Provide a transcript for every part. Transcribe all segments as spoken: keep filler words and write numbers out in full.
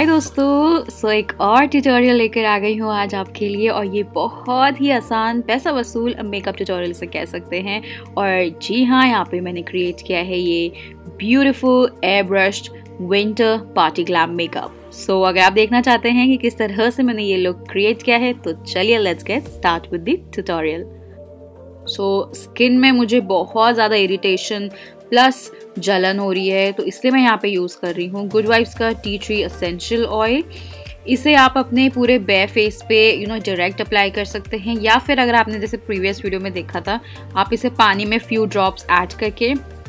हाय दोस्तों, सो एक और ट्यूटोरियल लेकर आ गई हूँ आज आपके लिए। और ये बहुत ही आसान पैसा वसूल मेकअप ट्यूटोरियल से कह सकते हैं। और जी हाँ, यहाँ पे मैंने क्रिएट किया है ये beautiful air brushed winter party glam makeup. So अगर आप देखना चाहते हैं कि किस तरह से मैंने ये लुक क्रिएट किया है तो चलिए let's get start with the tutorial. So skin में मुझे बहुत ज़्यादा इरिटेशन प्लस जलन हो रही है, तो इसलिए मैं यहाँ पे यूज़ कर रही हूँ गुड वाइब्स का टी ट्री एसेंशियल ऑयल। इसे आप अपने पूरे बेयर फेस पे यू नो डायरेक्ट अप्लाई कर सकते हैं, या फिर अगर आपने जैसे प्रीवियस वीडियो में देखा था, आप इसे पानी में फ्यू ड्रॉप्स ऐड करके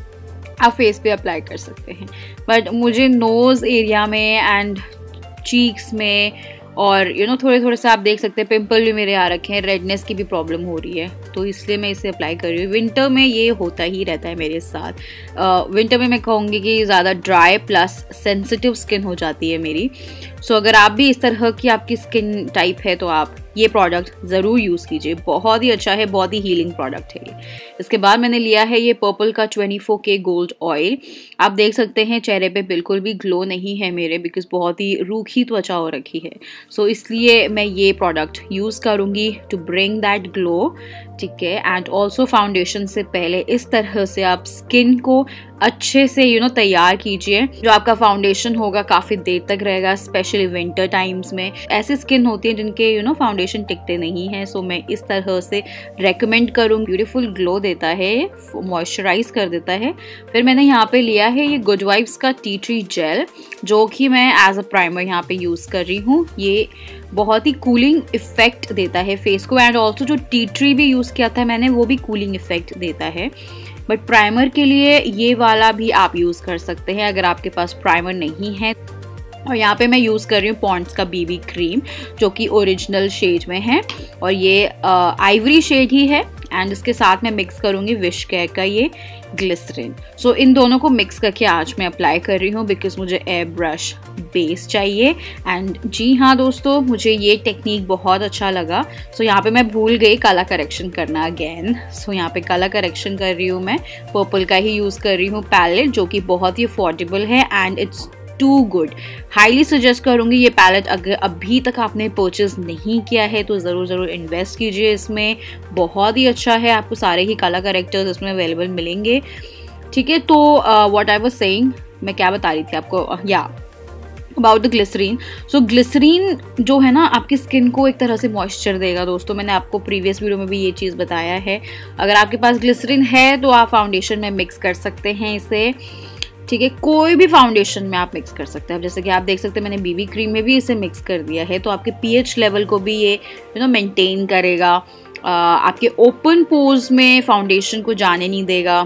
आप फेस पे अप्लाई कर सकते हैं। बट मुझे नोज़ एरिया में एंड चीक्स में और यू नो थोड़े थोड़े से आप देख सकते हैं पिंपल भी मेरे आ रखे हैं, रेडनेस की भी प्रॉब्लम हो रही है, तो इसलिए मैं इसे अप्लाई कर रही हूँ। विंटर में ये होता ही रहता है मेरे साथ। विंटर में मैं कहूँगी कि ज़्यादा ड्राई प्लस सेंसिटिव स्किन हो जाती है मेरी। सो so, अगर आप भी इस तरह की आपकी स्किन टाइप है तो आप ये प्रोडक्ट ज़रूर यूज़ कीजिए, बहुत ही अच्छा है, बहुत ही हीलिंग प्रोडक्ट है ये। इसके बाद मैंने लिया है ये पर्पल का twenty four K gold oil. आप देख सकते हैं चेहरे पे बिल्कुल भी ग्लो नहीं है मेरे, बिकॉज बहुत ही रूखी त्वचा हो रखी है। सो so, इसलिए मैं ये प्रोडक्ट यूज़ करूँगी टू ब्रिंग दैट ग्लो, ठीक है। एंड ऑल्सो फाउंडेशन से पहले इस तरह से आप स्किन को अच्छे से यू नो तैयार कीजिए। जो आपका फाउंडेशन होगा काफ़ी देर तक रहेगा, स्पेशली विंटर टाइम्स में। ऐसी स्किन होती है जिनके यू नो फाउंडेशन टिकते नहीं हैं, सो मैं इस तरह से रेकमेंड करूँ। ब्यूटीफुल ग्लो देता है, मॉइस्चराइज कर देता है। फिर मैंने यहाँ पे लिया है ये गुड वाइब्स का टी ट्री जेल, जो कि मैं एज अ प्राइमर यहाँ पे यूज़ कर रही हूँ। ये बहुत ही कूलिंग इफेक्ट देता है फेस को, एंड ऑल्सो जो टी ट्री भी यूज़ किया था मैंने, वो भी कूलिंग इफेक्ट देता है। बट प्राइमर के लिए ये वाला भी आप यूज़ कर सकते हैं अगर आपके पास प्राइमर नहीं है। और यहाँ पे मैं यूज़ कर रही हूँ पॉन्ड्स का बीबी क्रीम, जो कि ओरिजिनल शेड में है, और ये आइवरी शेड ही है। एंड इसके साथ मैं मिक्स करूँगी विश केयर का ये ग्लिसरीन। सो so, इन दोनों को मिक्स करके आज मैं अप्लाई कर रही हूँ, बिकॉज मुझे एयर ब्रश बेस चाहिए। एंड जी हाँ दोस्तों, मुझे ये टेक्निक बहुत अच्छा लगा। सो so, यहाँ पे मैं भूल गई कलर करेक्शन करना अगेन। सो so, यहाँ पे कलर करेक्शन कर रही हूँ मैं, पर्पल का ही यूज़ कर रही हूँ पैलेट, जो कि बहुत ही अफोर्डेबल है and it's too good. Highly suggest करूँगी ये पैलेट। अगर अभी तक आपने परचेज नहीं किया है तो ज़रूर ज़रूर इन्वेस्ट कीजिए इसमें, बहुत ही अच्छा है। आपको सारे ही कलर करेक्टर्स इसमें अवेलेबल मिलेंगे, ठीक है। तो व्हाट आई वाज सेइंग, मैं क्या बता रही थी आपको, या अबाउट द ग्लिसरीन। सो ग्लिसरीन जो है ना, आपकी स्किन को एक तरह से मॉइस्चर देगा दोस्तों। मैंने आपको प्रीवियस वीडियो में भी ये चीज़ बताया है। अगर आपके पास ग्लिसरीन है तो आप फाउंडेशन में मिक्स कर सकते हैं इसे, ठीक है। कोई भी फाउंडेशन में आप मिक्स कर सकते हैं। जैसे कि आप देख सकते हैं मैंने बीबी क्रीम में भी इसे मिक्स कर दिया है, तो आपके पीएच लेवल को भी ये यू नो मेंटेन करेगा। आ, आपके ओपन पोर्स में फाउंडेशन को जाने नहीं देगा।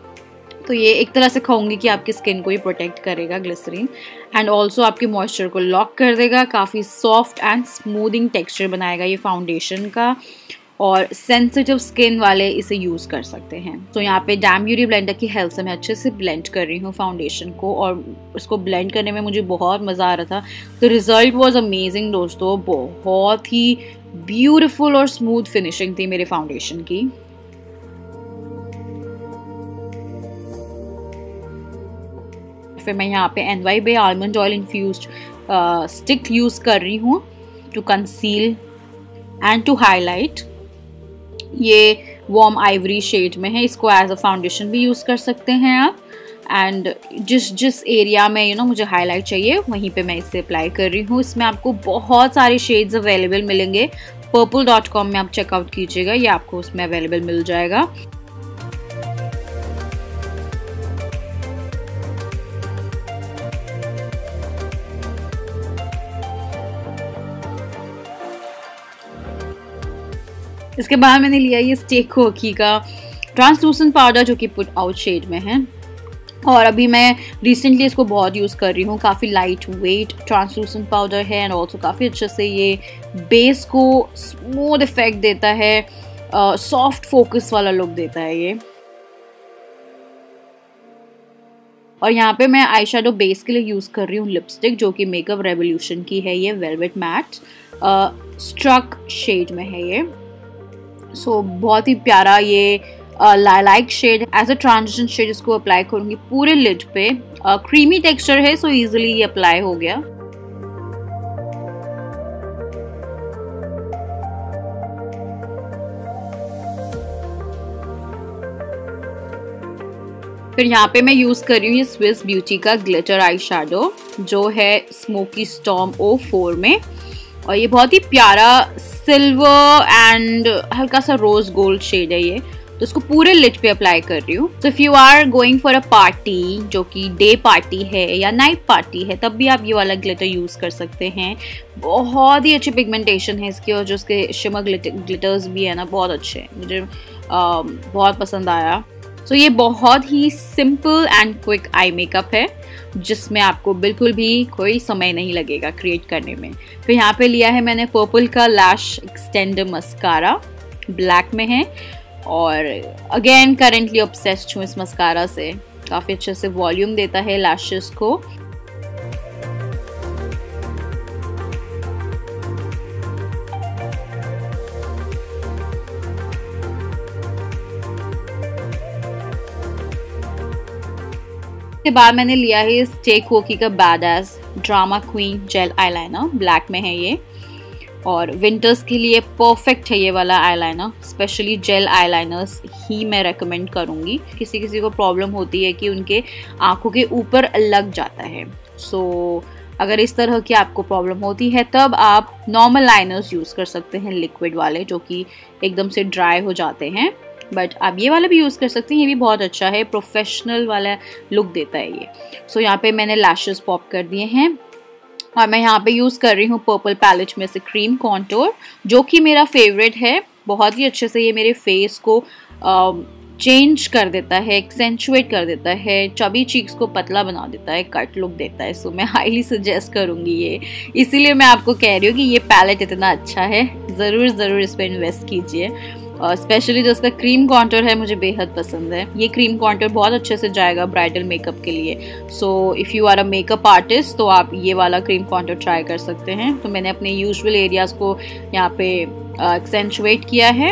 तो ये एक तरह से कहूँगी कि आपकी स्किन को ही प्रोटेक्ट करेगा ग्लिसरीन, एंड ऑल्सो आपके मॉइस्चर को लॉक कर देगा। काफ़ी सॉफ्ट एंड स्मूदिंग टेक्सचर बनाएगा ये फाउंडेशन का, और सेंसिटिव स्किन वाले इसे यूज़ कर सकते हैं। तो यहाँ पे डैम ब्यूटी ब्लेंडर की हेल्प से मैं अच्छे से ब्लेंड कर रही हूँ फाउंडेशन को, और इसको ब्लेंड करने में मुझे बहुत मज़ा आ रहा था। द रिजल्ट वॉज अमेजिंग दोस्तों, बहुत ही ब्यूटीफुल और स्मूथ फिनिशिंग थी मेरे फाउंडेशन की। फिर मैं यहाँ पे N Y Bae almond oil infused stick use कर रही हूँ to conceal and to highlight. ये वार्म आइवरी शेड में है, इसको एज अ फाउंडेशन भी यूज़ कर सकते हैं आप। एंड जिस जिस एरिया में यू नो मुझे हाईलाइट चाहिए वहीं पे मैं इसे अप्लाई कर रही हूँ। इसमें आपको बहुत सारे शेड्स अवेलेबल मिलेंगे। पर्पल डॉट कॉम में आप चेकआउट कीजिएगा, ये आपको उसमें अवेलेबल मिल जाएगा। इसके बाद मैंने लिया ये स्टे कोकी का ट्रांसलूसेंट पाउडर, जो कि पुट आउट शेड में है, और अभी मैं रिसेंटली इसको बहुत यूज़ कर रही हूँ। काफ़ी लाइट वेट ट्रांसलूसेंट पाउडर है, एंड ऑल्सो काफ़ी अच्छे से ये बेस को स्मूथ इफेक्ट देता है, सॉफ्ट फोकस वाला लुक देता है ये। और यहाँ पे मैं आई शेडो बेस के लिए यूज़ कर रही हूँ लिपस्टिक, जो कि मेकअप रेवोल्यूशन की है, ये वेलवेट मैट स्ट्रक शेड में है ये। सो so, बहुत ही प्यारा ये like shade, as a transition shade इसको अप्लाई करूँगी पूरे लिड पे। क्रीमी टेक्सचर है, सो इजीली ये अप्लाई हो गया। फिर यहाँ पे मैं यूज़ कर रही हूँ ये स्विस ब्यूटी का ग्लिटर आई शेडो जो है स्मोकी स्टॉर्म ओ फोर में, और ये बहुत ही प्यारा सिल्वर एंड हल्का सा रोज गोल्ड शेड है ये, तो इसको पूरे लिड पे अप्लाई कर रही हूँ। तो if you are going for a party जो कि डे पार्टी है या नाइट पार्टी है, तब भी आप ये वाला ग्लिटर यूज़ कर सकते हैं। बहुत ही अच्छी पिगमेंटेशन है इसकी, और जो उसके शिमर ग्लिटर्स भी है ना बहुत अच्छे हैं, मुझे आ, बहुत पसंद आया। सो so, ये बहुत ही simple and quick eye makeup है जिसमें आपको बिल्कुल भी कोई समय नहीं लगेगा क्रिएट करने में। फिर यहाँ पे लिया है मैंने पर्पल का लैश एक्सटेंडर मस्कारा, ब्लैक में है, और अगेन करेंटली ऑब्सेस्ड हूँ इस मस्कारा से, काफ़ी अच्छे से वॉल्यूम देता है लैशेस को। के बाद मैंने लिया है स्टेक वोकी का badass drama queen gel eyeliner, black में है ये, और विंटर्स के लिए परफेक्ट है ये वाला आईलाइनर। स्पेशली जेल आईलाइनर्स ही मैं रेकमेंड करूँगी। किसी किसी को प्रॉब्लम होती है कि उनके आँखों के ऊपर लग जाता है, सो so, अगर इस तरह की आपको प्रॉब्लम होती है तब आप नॉर्मल लाइनर्स यूज़ कर सकते हैं, लिक्विड वाले जो कि एकदम से ड्राई हो जाते हैं, बट आप ये वाला भी यूज़ कर सकते हैं, ये भी बहुत अच्छा है, प्रोफेशनल वाला लुक देता है ये। सो so, यहाँ पे मैंने लैशेस पॉप कर दिए हैं, और मैं यहाँ पे यूज़ कर रही हूँ पर्पल पैलेट में से क्रीम कॉन्टोर जो कि मेरा फेवरेट है। बहुत ही अच्छे से ये मेरे फेस को चेंज कर देता है, एक्सेंचुएट कर देता है, चबी चीक्स को पतला बना देता है, कट लुक देता है। सो मैं हाईली सजेस्ट करूँगी ये, इसीलिए मैं आपको कह रही हूँ कि ये पैलेट इतना अच्छा है, ज़रूर ज़रूर इस पर इन्वेस्ट कीजिए। और स्पेशली जो उसका क्रीम कॉन्टोर है मुझे बेहद पसंद है। ये क्रीम कॉन्टोर बहुत अच्छे से जाएगा ब्राइडल मेकअप के लिए। So if you are a makeup artist तो आप ये वाला क्रीम कॉन्टोर ट्राई कर सकते हैं। तो मैंने अपने यूजुअल एरियाज़ को यहाँ पे एक्सेंचुएट किया है।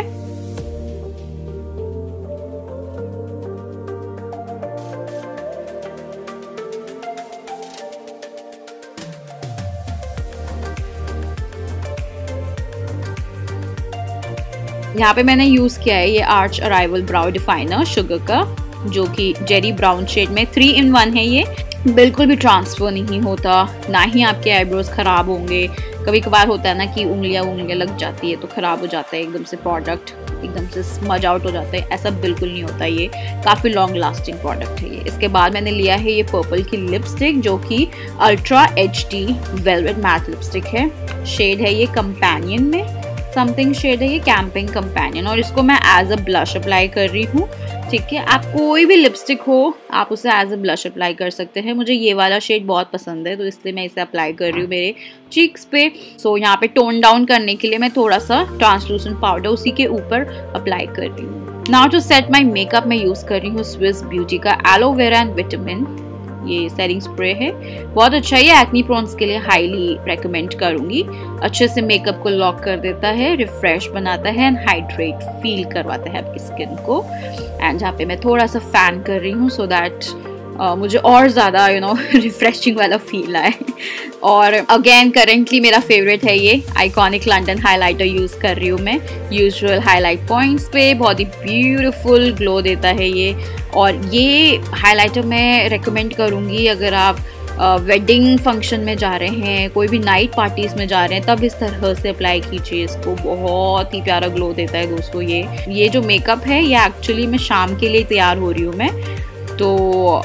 यहाँ पे मैंने यूज़ किया है ये arch arrival brow definer Sugar का, जो कि जेरी ब्राउन शेड में थ्री इन वन है। ये बिल्कुल भी ट्रांसफर नहीं होता, ना ही आपके आईब्रोज ख़राब होंगे। कभी कभार होता है ना कि उंगलियां उंगलियां लग जाती है तो ख़राब हो जाता है एकदम से, प्रोडक्ट एकदम से स्मज आउट हो जाता है, ऐसा बिल्कुल नहीं होता। ये काफ़ी लॉन्ग लास्टिंग प्रोडक्ट है ये। इसके बाद मैंने लिया है ये पर्पल की लिपस्टिक जो कि ultra H D velvet matte lipstick है। शेड है ये कंपेनियन में, समथिंग शेड है ये कैंपिंग कंपेनियन, और इसको मैं एज अ ब्लश अप्लाई कर रही हूँ। ठीक है, आप कोई भी लिपस्टिक हो आप उसे एज अ ब्लश अप्लाई कर सकते हैं। मुझे ये वाला शेड बहुत पसंद है तो इसलिए मैं इसे अप्लाई कर रही हूँ मेरे चीक्स पे। सो so, यहाँ पे टोन डाउन करने के लिए मैं थोड़ा सा ट्रांसलूसेंट पाउडर उसी के ऊपर अप्लाई कर रही हूँ। Now to set my makeup मैं यूज़ कर रही हूँ स्विस ब्यूटी का एलोवेरा एंड विटामिन, ये सेटिंग स्प्रे है, बहुत अच्छा है। ये एक्नी प्रोन्स के लिए हाईली रेकमेंड करूंगी। अच्छे से मेकअप को लॉक कर देता है, रिफ्रेश बनाता है एंड हाइड्रेट फील करवाता है आपकी स्किन को। एंड यहाँ पे मैं थोड़ा सा फैन कर रही हूँ सो दैट uh, मुझे और ज़्यादा यू नो रिफ्रेशिंग वाला फील आए। और अगेन करेंटली मेरा फेवरेट है ये आइकॉनिक लंडन हाइलाइटर यूज़ कर रही हूँ मैं यूजुअल हाईलाइट पॉइंट्स पे। बहुत ही ब्यूटीफुल ग्लो देता है ये, और ये हाइलाइटर मैं रेकमेंड करूँगी अगर आप वेडिंग uh, फंक्शन में जा रहे हैं, कोई भी नाइट पार्टीज़ में जा रहे हैं, तब इस तरह से अप्लाई कीजिए इसको। बहुत ही प्यारा ग्लो देता है दोस्तों ये ये जो मेकअप है ये एक्चुअली मैं शाम के लिए तैयार हो रही हूँ मैं, तो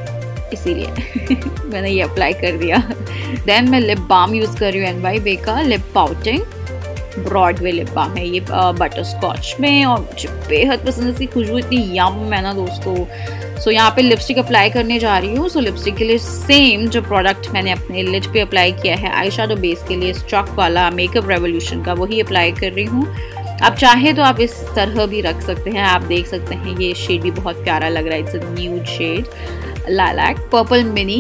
इसीलिए मैंने ये अप्लाई कर दिया। देन मैं लिप बाम यूज़ कर रही हूँ एन वाई बे का lip pouting Broadway lip balm है ये बटर स्कॉच में, और मुझे बेहद पसंद है। इसकी खुशबू इतनी यम है ना दोस्तों। सो so, यहाँ पे लिपस्टिक अप्लाई करने जा रही हूँ। सो so, लिपस्टिक के लिए सेम जो प्रोडक्ट मैंने अपने लिड पे अप्लाई किया है आई शेडो बेस के लिए स्ट्रक वाला मेकअप रेवोल्यूशन का, वही अप्लाई कर रही हूँ। आप चाहे तो आप इस तरह भी रख सकते हैं। आप देख सकते हैं ये शेड भी बहुत प्यारा लग रहा है, it's a nude shade lilac purple mini.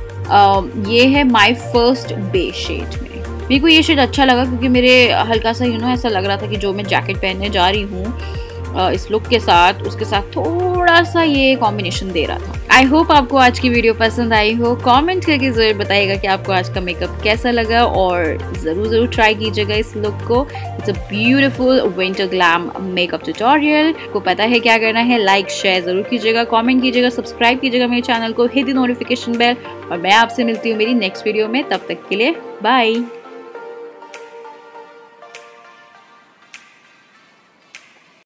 ये है माय फर्स्ट बे शेड में। मेरे को ये शेड अच्छा लगा क्योंकि मेरे हल्का सा यू नो ऐसा लग रहा था कि जो मैं जैकेट पहनने जा रही हूँ इस लुक के साथ, उसके साथ थोड़ा सा ये कॉम्बिनेशन दे रहा था। आई होप आपको आज की वीडियो पसंद आई हो। कमेंट करके ज़रूर बताइएगा कि आपको आज का मेकअप कैसा लगा और ज़रूर ज़रूर ट्राई कीजिएगा इस लुक को। It's a beautiful winter glam makeup tutorial. को पता है क्या करना है, लाइक शेयर ज़रूर कीजिएगा, कमेंट कीजिएगा, सब्सक्राइब कीजिएगा मेरे चैनल को, हिट द नोटिफिकेशन बेल। और मैं आपसे मिलती हूँ मेरी नेक्स्ट वीडियो में। तब तक के लिए बाय।